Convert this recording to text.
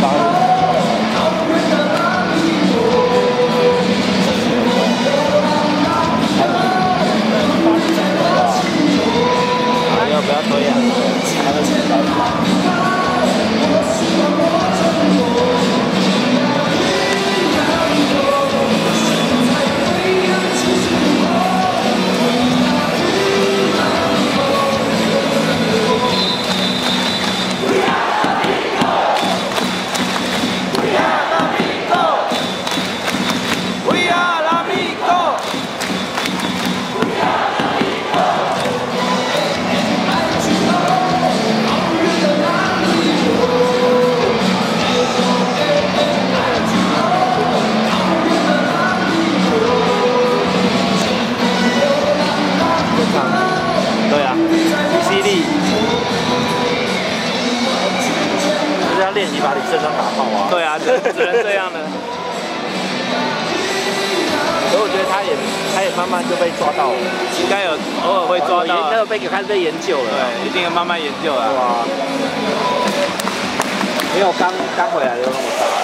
要不要推啊？对啊，吸力，就是要练习把你身上打爆啊。对啊，只能这样的。所以我觉得他也慢慢就被抓到了，应该有偶尔会抓到，那个开始被研究了。对，一定要慢慢研究啊。哇，没有刚回来就那么大。